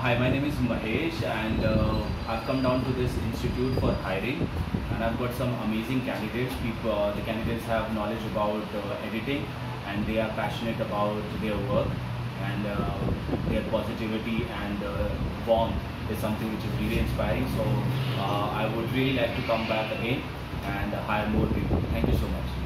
Hi, my name is Mahesh, and I've come down to this institute for hiring, and I've got some amazing candidates. The candidates have knowledge about editing, and they are passionate about their work, and their positivity and warmth is something which is really inspiring. So I would really like to come back again and hire more people. Thank you so much.